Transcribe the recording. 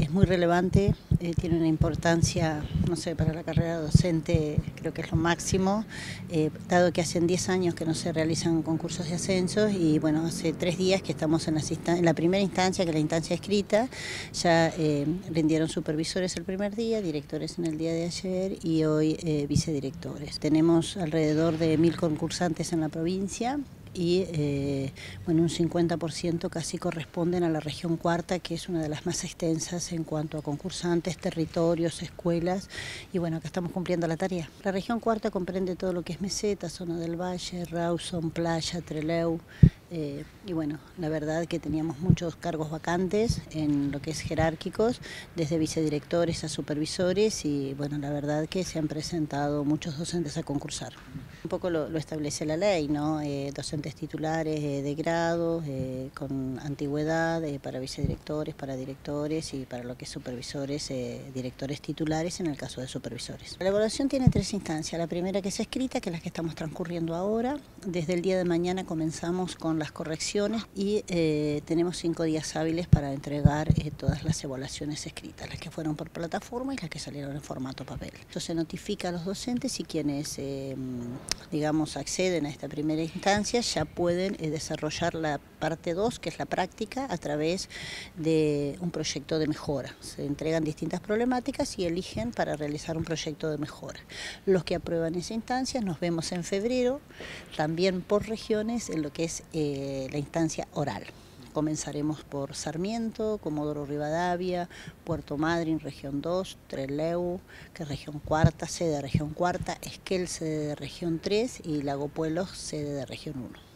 es muy relevante, tiene una importancia, no sé, para la carrera docente creo que es lo máximo, dado que hace 10 años que no se realizan concursos de ascensos y bueno, hace 3 días que estamos en la primera instancia, que es la instancia escrita, ya rindieron supervisores el primer día, directores en el día de ayer y hoy vicedirectores. Tenemos alrededor de 1000 concursantes en la provincia y bueno, un 50% casi corresponden a la región cuarta, que es una de las más extensas en cuanto a concursantes, territorios, escuelas, y bueno, acá estamos cumpliendo la tarea. La región cuarta comprende todo lo que es meseta, zona del valle, Rawson, Playa, Trelew, y bueno, la verdad que teníamos muchos cargos vacantes en lo que es jerárquicos, desde vicedirectores a supervisores, y bueno, la verdad que se han presentado muchos docentes a concursar. Un poco lo establece la ley, ¿no? Docentes titulares de grado, con antigüedad, para vicedirectores, para directores y para lo que es supervisores, directores titulares en el caso de supervisores. La evaluación tiene 3 instancias. La primera, que es escrita, que es la que estamos transcurriendo ahora. Desde el día de mañana comenzamos con las correcciones y tenemos 5 días hábiles para entregar todas las evaluaciones escritas, las que fueron por plataforma y las que salieron en formato papel. Esto se notifica a los docentes y quienes digamos, acceden a esta primera instancia, ya pueden desarrollar la parte 2, que es la práctica, a través de un proyecto de mejora. Se entregan distintas problemáticas y eligen para realizar un proyecto de mejora. Los que aprueban esa instancia, nos vemos en febrero, también por regiones, en lo que es la instancia oral. Comenzaremos por Sarmiento, Comodoro Rivadavia, Puerto Madryn, región 2, Trelew, que es región cuarta, sede de región cuarta, Esquel, sede de región 3 y Lago Puelo, sede de región 1.